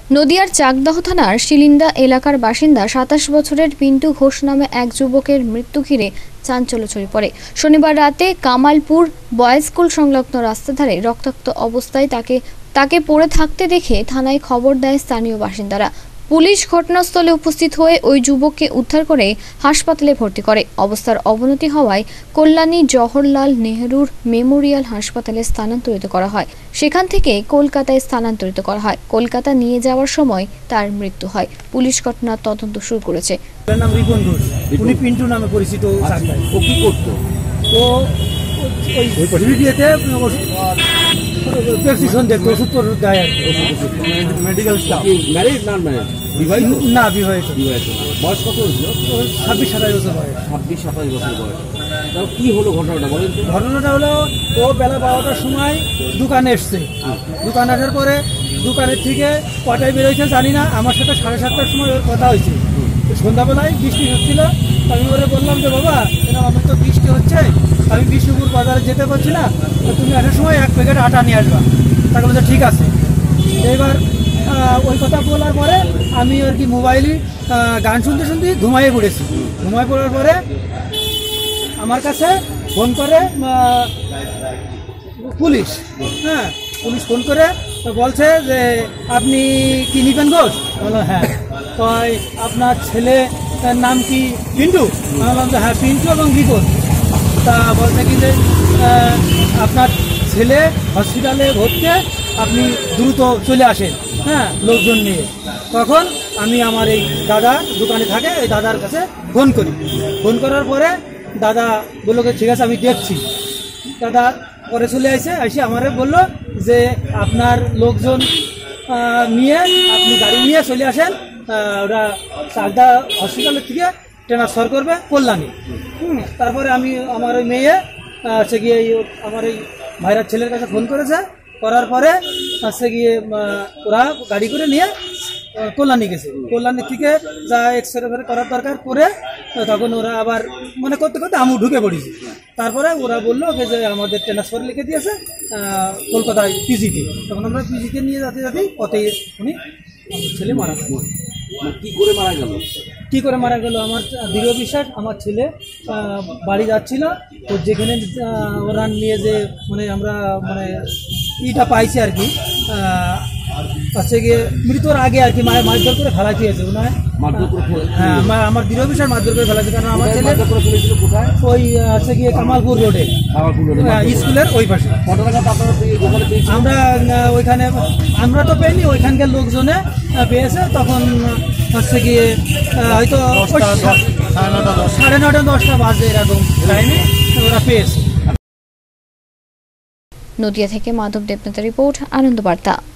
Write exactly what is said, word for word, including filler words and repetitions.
নদিয়ার চাকদাহ থানার শিলিন্দা এলাকার বাসিন্দা সাতাশ বছরের পিন্টু ঘোষ নামে এক যুবকের মৃত্যু ঘিরে চাঞ্চল্য ছড়িয়ে পড়ে। শনিবার রাতে কামালপুর বয়েজ স্কুল সংলগ্ন রাস্তার ধারে রক্তাক্ত অবস্থায় তাকে তাকে পড়ে থাকতে দেখে থানায় খবর দেয় স্থানীয় বাসিন্দারা। পুলিশ ঘটনাস্থলে উপস্থিত হয়ে ওই যুবককে উদ্ধার করে হাসপাতালে ভর্তি করে। অবস্থার অবনতি হওয়ায় কল্যাণী জওহরলাল নেহরুর মেমোরিয়াল হাসপাতালে স্থানান্তরিত করা হয়। সেখান থেকে কলকাতায় স্থানান্তরিত করা হয়। কলকাতা নিয়ে যাওয়ার সময় তার মৃত্যু হয়। পুলিশ ঘটনার তদন্ত শুরু করেছে। তার নাম রিপন ঘোষ, উনি পিন্টু নামে পরিচিত। ও কি করতো? ও ওই ভিডিওতে প্রেসক্রিপশন দেখতো, ওষুধ টষুধ দেয় আর কি। Medical staff. ম্যারিড না ম্যারিড? বিবাহিত? না, বিবাহিত। বিবাহিত। বয়স কত হয়েছিল? ছাব্বিশ সাতাশ বছর বয়স। ছাব্বিশ সাতাশ বছর বয়স। তাও কি হলো ঘটনাটা বলেন? ঘটনাটা হলো, ও বেলা বারোটার সময় দোকানে এসছে। দোকানে আসার পরে দোকানের থেকে কটায় বেরোয়েছে জানি না, আমার সাথে সাড়ে সাতটার সময় ওর কথা হয়েছে। সন্ধ্যাবেলায় বৃষ্টি হচ্ছিল, আমি ওরে বললাম যে বাবা কেন আমার তো বৃষ্টি হচ্ছে, আমি বিষ্ণুপুর বাজারে যেতে পারছি না, তুমি আসার সময় এক প্যাকেট আটা নিয়ে আসবা। তাকে বলছে ঠিক আছে। এবার ওই কথা বলার পরে আমি আর কি মোবাইলে গান শুনতে শুনতে ঘুমাইয়ে পড়েছি। ঘুমাই পড়ার পরে আমার কাছে ফোন করে পুলিশ। হ্যাঁ, পুলিশ ফোন করে বলছে যে আপনি কি নিপেন ঘোষ? বললো হ্যাঁ। কয় আপনার ছেলে তার নাম কি পিন্টু? বললাম যে হ্যাঁ পিন্টু এবং রিপন। তা বলছে কি যে আপনার ছেলে হসপিটালে ভর্তি, আপনি দ্রুত চলে আসেন, হ্যাঁ লোকজন নিয়ে। তখন আমি আমার এই দাদা দোকানে থাকে, এই দাদার কাছে ফোন করি। ফোন করার পরে দাদা বললো ঠিক আছে আমি দেখছি। দাদা পরে চলে আসে, এসে আমারে বললো যে আপনার লোকজন নিয়ে আপনি গাড়ি নিয়ে চলে আসেন, ওরা চাকদা হসপিটালের থেকে ট্রান্সফার করবে কল্যাণী। হুম তারপরে আমি আমার ওই মেয়ে হচ্ছে গিয়ে আমার এই ভাইরার ছেলের কাছে ফোন করেছে। করার পরে হচ্ছে গিয়ে ওরা গাড়ি করে নিয়ে কল্যাণী গেছে। কল্যাণী থেকে যা এক্সরে ফেরে করার দরকার করে তখন ওরা আবার মানে করতে করতে আমি ঢুকে পড়েছি। তারপরে ওরা বললো যে আমাদের ট্রান্সফার লিখে দিয়েছে কলকাতায় পিজিতে। তখন আমরা পিজিতে নিয়ে যেতে যেতে পথে উনি ছেলে মারা গেল। কি করে মারা গেল? কি করে মারা গেল আমার দৃঢ় বিশ্বাস, আমার ছেলে বাড়ি যাচ্ছিল, তো যেখানে ওরা নিয়ে যে মানে আমরা মানে ইটা পাইছি আর কি, হচ্ছে গিয়ে মৃত্যুর আগে আর কি মায়ের মারধর করে ফেলাইতে হয়েছে। ওনার হ্যাঁ আমার দৃঢ় বিশ্বাস মারধর করে ফেলাইছে। কারণ আমার ছেলে কোথায়? ওই হচ্ছে গিয়ে কামালপুর রোডে, স্কুলের ওই পাশে। আমরা ওইখানে আমরা তো পেইনি, ওইখানকার লোকজনে পেয়েছে। তখন হচ্ছে গিয়ে হয়তো সাড়ে নটা দশটা বাজে এরকম টাইমে ওরা পেয়েছে। নদিয়া থেকে মাধব দেবনাথের রিপোর্ট, আনন্দ বার্তা।